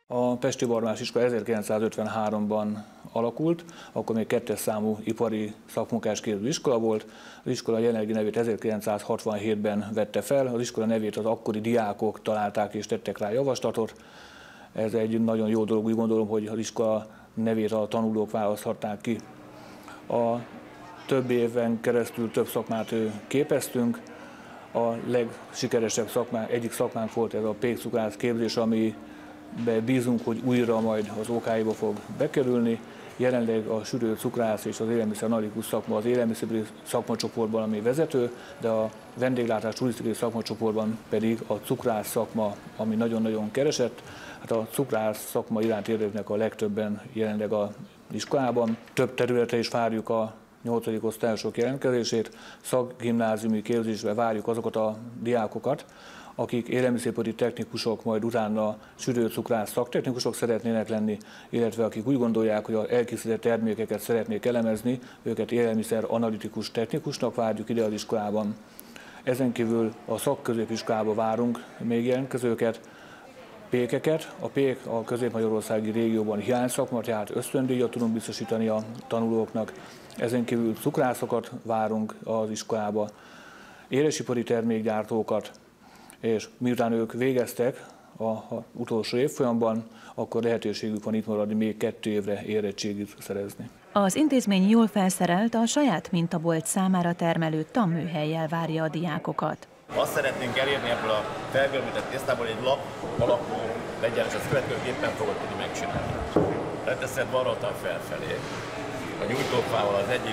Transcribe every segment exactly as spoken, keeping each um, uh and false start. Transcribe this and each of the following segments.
A Pesti Barmás Iskola ezerkilencszázötvenháromban alakult, akkor még kettes számú ipari szakmunkásképző iskola volt. Az iskola jelenlegi nevét ezerkilencszázhatvanhétben vette fel, az iskola nevét az akkori diákok találták és tettek rá javaslatot. Ez egy nagyon jó dolog, úgy gondolom, hogy az iskola nevét a tanulók választhatták ki. A több éven keresztül több szakmát képeztünk. A legsikeresebb szakmánk, egyik szakmánk volt ez a pékcukrász képzés, ami bízunk, hogy újra majd az ó ká i-ba fog bekerülni. Jelenleg a sülő cukrász és az élelmiszer analitikus szakma az élelmiszeri szakmacsoportban, ami vezető, de a vendéglátás turisztikai szakmacsoportban pedig a cukrász szakma, ami nagyon-nagyon keresett. Hát a cukrász szakma iránt érdeklődnek a legtöbben jelenleg az iskolában. Több területre is várjuk a nyolcadik osztályosok jelentkezését, szakgimnáziumi képzésbe várjuk azokat a diákokat, akik élelmiszeripari technikusok, majd utána sülőcukrász szaktechnikusok szeretnének lenni, illetve akik úgy gondolják, hogy az elkészített termékeket szeretnék elemezni, őket élelmiszer analitikus technikusnak várjuk ide az iskolában. Ezen kívül a szakközépiskolába várunk még jelentkezőket, pékeket. A pék a közép-magyarországi régióban hiányszakma, tehát ösztöndíjat tudunk biztosítani a tanulóknak. Ezen kívül cukrászokat várunk az iskolába, élesipari termékgyártókat, és miután ők végeztek az utolsó évfolyamban, akkor lehetőségük van itt maradni, még kettő évre érettségit szerezni. Az intézmény jól felszerelt, a saját mintabolt számára termelő tanműhellyel várja a diákokat. Azt szeretnénk elérni ebből a felgörbített tésztából, egy lap alapú legyen, és azt következőképpen fogod tudni megcsinálni. Leteszed balra felfelé. A nyújtófával az egyik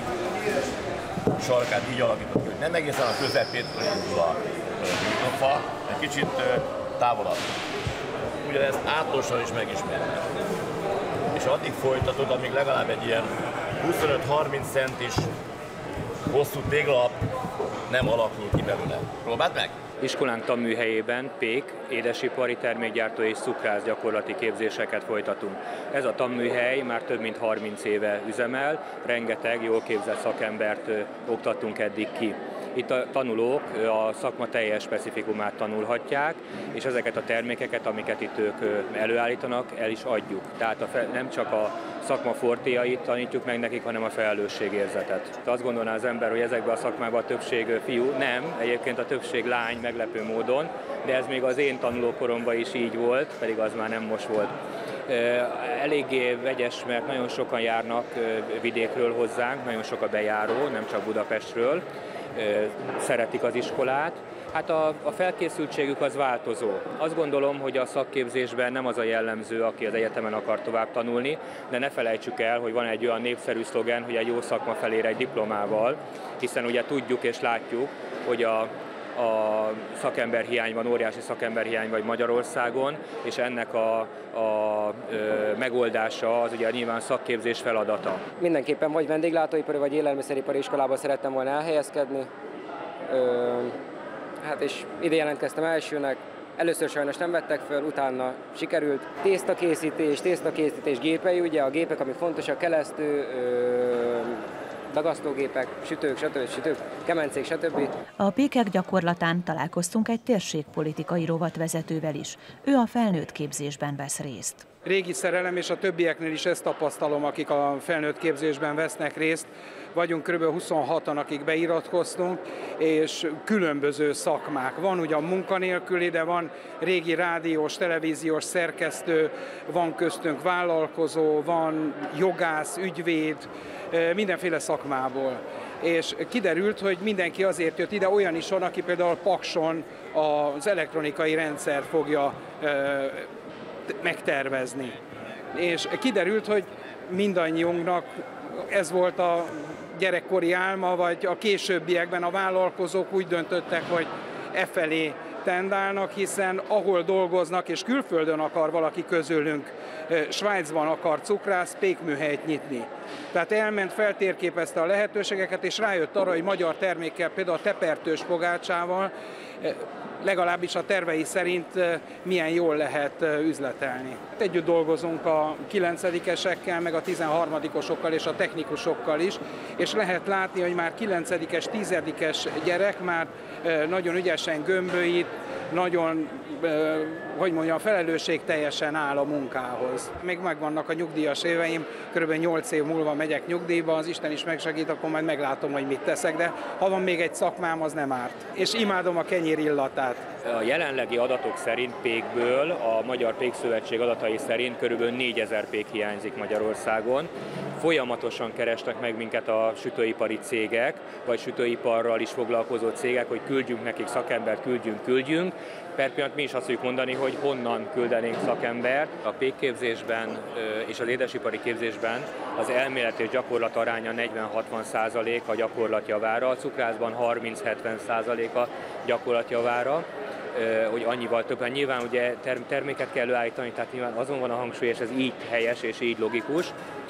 sarkát így alakítod, hogy nem egészen a közepétől indul a nyújtófa, egy kicsit távolabb. Ugyanezt átlósan is megismerni. És addig folytatod, amíg legalább egy ilyen huszonöt-harminc centis hosszú téglalap nem alakul ki belőle. Próbáld meg! Iskolánk tanműhelyében pék, édesipari termékgyártó és cukrász gyakorlati képzéseket folytatunk. Ez a tanműhely már több mint harminc éve üzemel, rengeteg jól képzett szakembert oktattunk eddig ki. Itt a tanulók a szakma teljes specifikumát tanulhatják, és ezeket a termékeket, amiket itt ők előállítanak, el is adjuk. Tehát a fe, nem csak a szakma fortéjait tanítjuk meg nekik, hanem a felelősségérzetet. Azt gondolná az ember, hogy ezekben a szakmában a többség fiú, nem, egyébként a többség lány meglepő módon, de ez még az én tanulókoromban is így volt, pedig az már nem most volt. Eléggé vegyes, mert nagyon sokan járnak vidékről hozzánk, nagyon sok a bejáró, nem csak Budapestről, szeretik az iskolát. Hát a, a felkészültségük az változó. Azt gondolom, hogy a szakképzésben nem az a jellemző, aki az egyetemen akar tovább tanulni, de ne felejtsük el, hogy van egy olyan népszerű szlogen, hogy egy jó szakma felér egy diplomával, hiszen ugye tudjuk és látjuk, hogy a a szakemberhiány van, óriási szakemberhiány vagy Magyarországon, és ennek a, a ö, megoldása az ugye nyilván szakképzés feladata. Mindenképpen vagy vendéglátóipari, vagy élelmiszeripari iskolában szerettem volna elhelyezkedni. Ö, hát és ide jelentkeztem elsőnek. Először sajnos nem vettek föl, utána sikerült. Tésztakészítés, tésztakészítés gépei, ugye a gépek, amik fontosak, kelesztő, ö, dagasztógépek, sütők, stb. Sütők, kemencék, stb. A pékek gyakorlatán találkoztunk egy térségpolitikai rovatvezetővel is. Ő a felnőtt képzésben vesz részt. Régi szerelem, és a többieknél is ezt tapasztalom, akik a felnőtt képzésben vesznek részt. Vagyunk kb. huszonhatan, akik beiratkoztunk, és különböző szakmák. Van ugye a munkanélküli, de van régi rádiós, televíziós szerkesztő, van köztünk vállalkozó, van jogász, ügyvéd, mindenféle szakmából. És kiderült, hogy mindenki azért jött ide, olyan is van, aki például Pakson az elektronikai rendszer fogja megtervezni. És kiderült, hogy mindannyiunknak ez volt a gyerekkori álma, vagy a későbbiekben a vállalkozók úgy döntöttek, hogy e felé tendálnak, hiszen ahol dolgoznak, és külföldön akar valaki közülünk, Svájcban akar cukrász, pékműhelyt nyitni. Tehát elment, feltérképezte a lehetőségeket, és rájött arra, hogy magyar termékkel, például a tepertős pogácsával, legalábbis a tervei szerint milyen jól lehet üzletelni. Együtt dolgozunk a kilencedikesekkel, meg a tizenharmadikosokkal és a technikusokkal is, és lehet látni, hogy már kilencedikes, tízedikes gyerek már nagyon ügyesen gömbölyít, nagyon, hogy mondjam, felelősségteljesen áll a munkához. Még megvannak a nyugdíjas éveim, körülbelül nyolc év múlva megyek nyugdíjba, az Isten is megsegít, akkor majd meglátom, hogy mit teszek, de ha van még egy szakmám, az nem árt. És imádom a kenyér illatát. A jelenlegi adatok szerint pékből, a Magyar Pékszövetség adatai szerint körülbelül négyezer pék hiányzik Magyarországon. Folyamatosan keresnek meg minket a sütőipari cégek, vagy sütőiparral is foglalkozó cégek, hogy küldjünk nekik szakembert, küldjünk, küldjünk. Per pillanat mi is azt tudjuk mondani, hogy honnan küldenénk szakembert. A pékképzésben és az édesipari képzésben az elmélet és gyakorlat aránya negyven-hatvan százalék a gyakorlat javára, a cukrászban harminc-hetven százalék a gyakorlat javára, hogy annyival többen. Nyilván ugye terméket kell előállítani, tehát nyilván azon van a hangsúly, és ez így helyes és így logikus.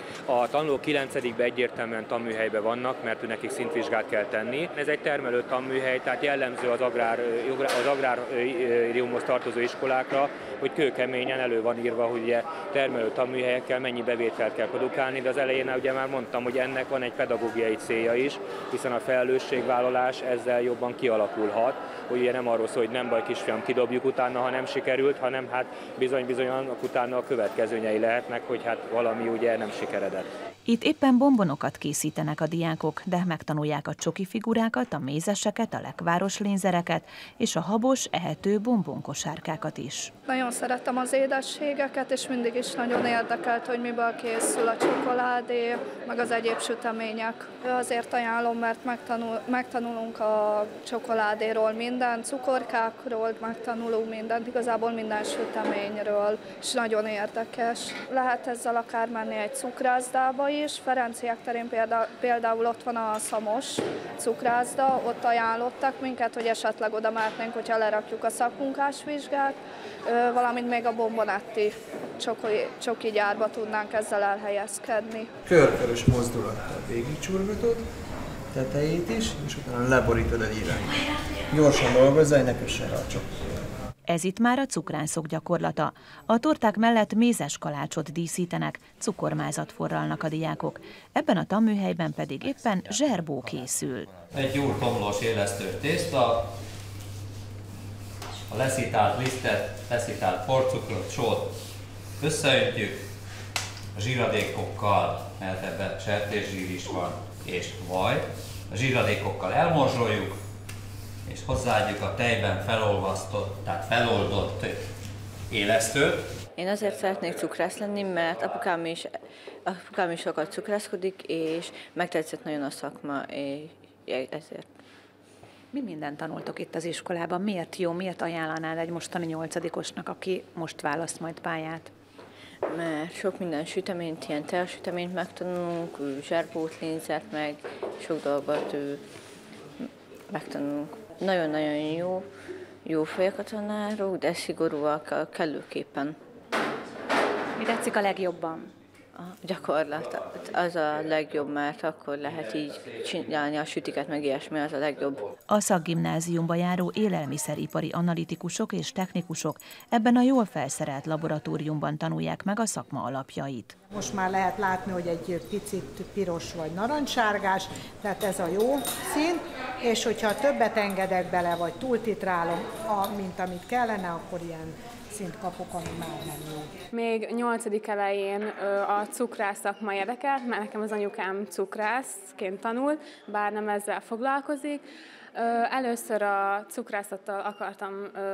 A tanulók kilencedikben egyértelműen tanműhelyben vannak, mert nekik szintvizsgát kell tenni. Ez egy termelő tanműhely, tehát jellemző az, agrár, az agráriumhoz tartozó iskolákra, hogy kőkeményen elő van írva, hogy ugye termelő tanműhelyekkel mennyi bevételt kell produkálni, de az elején ugye már mondtam, hogy ennek van egy pedagógiai célja is, hiszen a felelősségvállalás ezzel jobban kialakulhat, hogy ugye nem arról szól, hogy nem baj kisfiam, kidobjuk utána, ha nem sikerült, hanem hát bizony-bizony annak utána a következményei lehetnek, hogy hát valami ugye nem sikeredett. Itt éppen bombonokat készítenek a diákok, de megtanulják a csoki figurákat, a mézeseket, a lekváros lénzereket és a habos, ehető bombonkosárkákat is. Nagyon szerettem az édességeket, és mindig is nagyon érdekelt, hogy miből készül a csokoládé, meg az egyéb sütemények. Azért ajánlom, mert megtanul, megtanulunk a csokoládéról mindent, cukorkákról megtanulunk mindent, igazából minden süteményről, és nagyon érdekes. Lehet ezzel akár menni egy cukrászdába is, Ferenciek terén például, például ott van a Szamos cukrászda, ott ajánlottak minket, hogy esetleg oda mehetnénk, hogyha lerakjuk a szakmunkás vizsgát, valamint még a Bombonetti csoki, csoki gyárba tudnánk ezzel elhelyezkedni. Körkörös mozdulattal végigcsurgatod tetejét is, és utána leborítod a irányt. Gyorsan dolgozzál, ne kösse rá a csokit. Ez itt már a cukrászok gyakorlata. A torták mellett mézes kalácsot díszítenek, cukormázat forralnak a diákok. Ebben a tanműhelyben pedig éppen zserbó készül. Egy jól tomlós élesztő tészta, a leszítált lisztet, leszítált porcukrot, sót összeöntjük, a zsíradékokkal, mert ebben sertészsír is van, és vaj. A zsíradékokkal elmorzsoljuk, és hozzáadjuk a tejben felolvasztott, tehát feloldott élesztőt. Én azért szeretnék cukrász lenni, mert apukám is, apukám is sokat cukrászkodik, és megtetszett nagyon a szakma, és ezért. Mi mindent tanultok itt az iskolában? Miért jó, miért ajánlanád egy mostani nyolcadikosnak, aki most választ majd pályát? Mert sok minden süteményt, ilyen tejasüteményt megtanulunk, zserbót, lénzert, meg sok dolgot megtanulunk. Nagyon-nagyon jó, jó fejek a tanárok, de szigorúak kellőképpen. Mi tetszik a legjobban? A gyakorlat az a legjobb, mert akkor lehet így csinálni a sütiket, meg ilyesmi, az a legjobb. A szakgimnáziumba járó élelmiszeripari analitikusok és technikusok ebben a jól felszerelt laboratóriumban tanulják meg a szakma alapjait. Most már lehet látni, hogy egy picit piros vagy narancssárgás, tehát ez a jó szín, és hogyha többet engedek bele, vagy túltitrálom, mint amit kellene, akkor ilyen szint kapok, ami már nem jó. Még nyolcadik elején a cukrász szakma érdekelt, mert nekem az anyukám cukrászként tanul, bár nem ezzel foglalkozik. Először a cukrászattal akartam,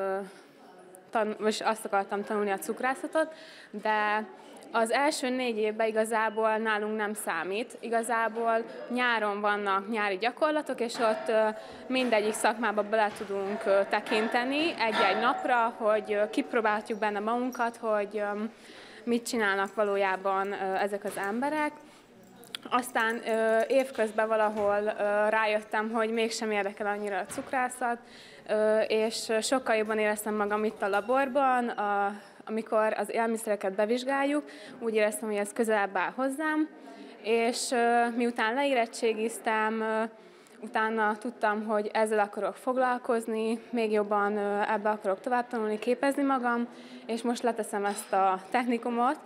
vagy azt akartam tanulni a cukrászatot, de az első négy évben igazából nálunk nem számít. Igazából nyáron vannak nyári gyakorlatok, és ott mindegyik szakmába bele tudunk tekinteni egy-egy napra, hogy kipróbáljuk benne magunkat, hogy mit csinálnak valójában ezek az emberek. Aztán évközben valahol rájöttem, hogy mégsem érdekel annyira a cukrászat, és sokkal jobban éreztem magam itt a laborban, a amikor az élelmiszereket bevizsgáljuk, úgy éreztem, hogy ez közelebb áll hozzám, és miután leérettségiztem, utána tudtam, hogy ezzel akarok foglalkozni, még jobban ebbe akarok tovább tanulni, képezni magam, és most leteszem ezt a technikumot,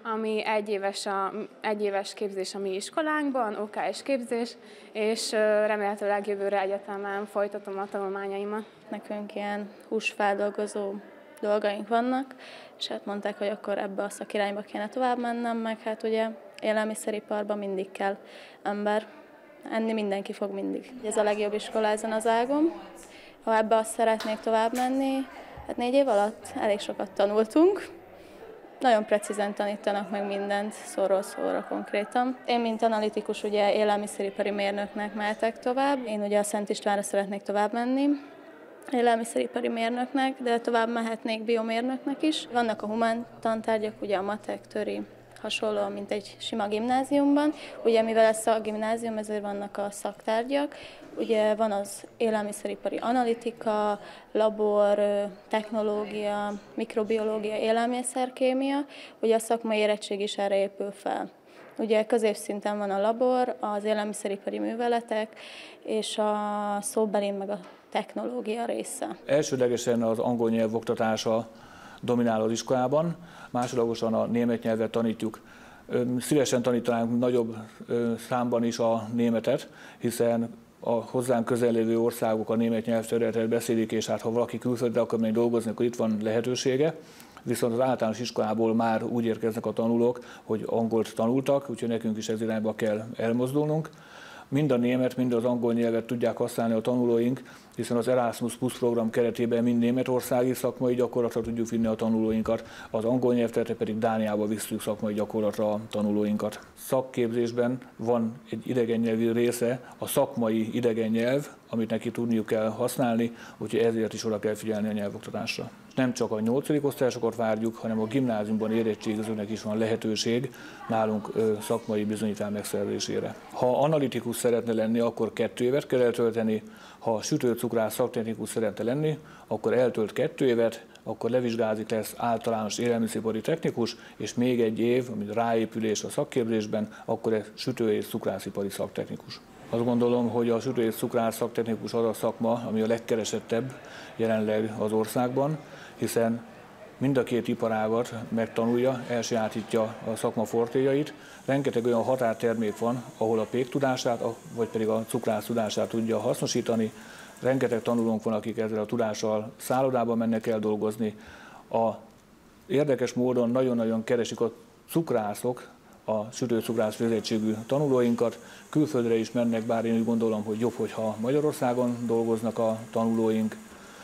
ami egy éves, a, egy éves képzés a mi iskolánkban, ó ká es képzés, és remélhetőleg jövőre egyetemen folytatom a tanulmányaimat. Nekünk ilyen húsfeldolgozó dolgaink vannak, és hát mondták, hogy akkor ebbe a szakirányba kéne tovább mennem, meg hát ugye élelmiszeriparban mindig kell ember, enni mindenki fog mindig. Ez a legjobb iskola ezen az ágon. Ha ebbe azt szeretnék tovább menni, hát négy év alatt elég sokat tanultunk. Nagyon precízen tanítanak meg mindent, szóról szóra konkrétan. Én, mint analitikus, ugye élelmiszeripari mérnöknek mehetek tovább. Én ugye a Szent Istvánra szeretnék tovább menni, élelmiszeripari mérnöknek, de tovább mehetnék biomérnöknek is. Vannak a humán tantárgyak, ugye a matek, töri, hasonló, mint egy sima gimnáziumban. Ugye mivel ez a gimnázium, ezért vannak a szaktárgyak. Ugye van az élelmiszeripari analitika, labor, technológia, mikrobiológia, élelmiszerkémia. Ugye a szakmai érettség is erre épül fel. Ugye középszinten van a labor, az élelmiszeripari műveletek és a szóbeli meg a technológia része. Elsődlegesen az angol nyelv oktatása dominál az iskolában, másodlagosan a német nyelvet tanítjuk. Szívesen tanítanánk nagyobb számban is a németet, hiszen a hozzánk közel lévő országok a német nyelvterületet beszélik, és hát ha valaki külföldre akar menni dolgozni, akkor itt van lehetősége. Viszont az általános iskolából már úgy érkeznek a tanulók, hogy angolt tanultak, úgyhogy nekünk is ez irányba kell elmozdulnunk. Mind a német, mind az angol nyelvet tudják használni a tanulóink, hiszen az Erasmus Plus program keretében mind németországi szakmai gyakorlatra tudjuk vinni a tanulóinkat, az angol nyelvterületre pedig Dániába visszük szakmai gyakorlatra a tanulóinkat. Szakképzésben van egy idegen nyelvi része, a szakmai idegen nyelv, amit neki tudniuk kell használni, úgyhogy ezért is oda kell figyelni a nyelvoktatásra. Nem csak a nyolcadik osztályosokat várjuk, hanem a gimnáziumban érettségizőnek is van lehetőség nálunk szakmai bizonyítvány megszerzésére. Ha analitikus szeretne lenni, akkor kettő évet kell eltölteni, ha sütőcukrász szaktechnikus szeretne lenni, akkor eltölt kettő évet, akkor levizsgázik, lesz általános élelmiszeripari technikus, és még egy év, amit ráépülés a szakképzésben, akkor ez sütő- és cukrászipari szaktechnikus. Azt gondolom, hogy a sütő- és cukrász szaktechnikus az a szakma, ami a legkeresettebb jelenleg az országban, hiszen mind a két iparágat megtanulja, elsajátítja a szakma fortéjait. Rengeteg olyan határtermék van, ahol a pék tudását, vagy pedig a cukrász tudását tudja hasznosítani. Rengeteg tanulónk van, akik ezzel a tudással szállodába mennek el dolgozni. A érdekes módon nagyon-nagyon keresik a cukrászok a sütőcukrász végzettségű tanulóinkat. Külföldre is mennek, bár én úgy gondolom, hogy jobb, hogyha Magyarországon dolgoznak a tanulóink,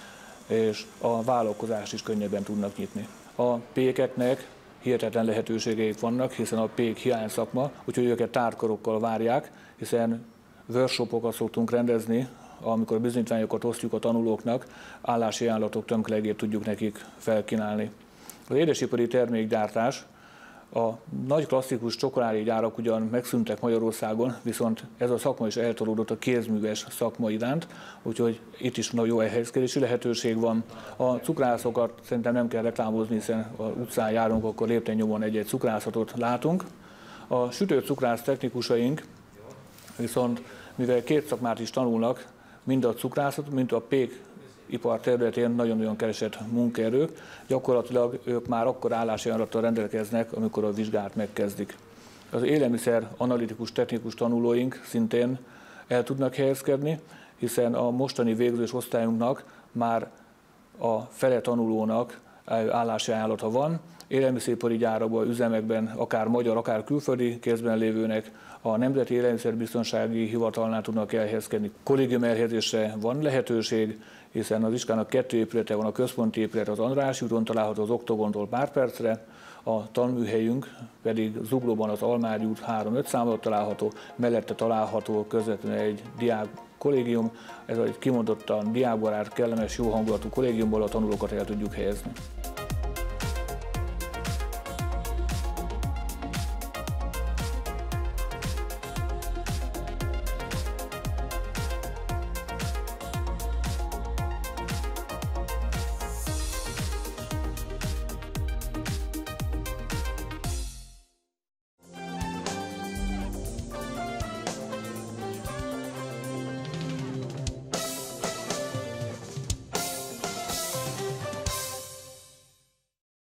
és a vállalkozást is könnyebben tudnak nyitni. A pékeknek hihetetlen lehetőségeik vannak, hiszen a pék hiány szakma, úgyhogy őket tárkarokkal várják, hiszen workshopokat szoktunk rendezni, amikor a bizonyítványokat osztjuk a tanulóknak, állási ajánlatok tömkelegét tudjuk nekik felkínálni. Az édesipari termékgyártás, a nagy klasszikus csokoládégyárak ugyan megszűntek Magyarországon, viszont ez a szakma is eltolódott a kézműves szakma iránt, úgyhogy itt is nagyon jó elhelyezkedési lehetőség van. A cukrászokat szerintem nem kell reklámozni, hiszen az utcán járunk, akkor lépten nyomon egy-egy cukrászatot látunk. A sütőcukrász technikusaink viszont, mivel két szakmát is tanulnak, mind a cukrászat, mind a pék ipar területén nagyon-nagyon keresett munkaerők, gyakorlatilag ők már akkor állásajánlattal rendelkeznek, amikor a vizsgát megkezdik. Az élelmiszer analitikus technikus tanulóink szintén el tudnak helyezkedni, hiszen a mostani végzős osztályunknak már a fele tanulónak állásajánlata van. Élelmiszeripari gyárakban, üzemekben, akár magyar, akár külföldi kézben lévőnek a Nemzeti Élelmiszerbiztonsági Hivatalnál tudnak elhelyezkedni. Kollégium elhelyezésre van lehetőség, hiszen az iskolának kettő épülete van, a központi épület az Andrássy úton található, az Oktogontól pár percre, a tanműhelyünk pedig Zuglóban az Almádi út három-öt számot található, mellette található közvetlenül egy diák kollégium, ez egy kimondottan diákbarát, kellemes, jó hangulatú kollégiumból a tanulókat el tudjuk helyezni.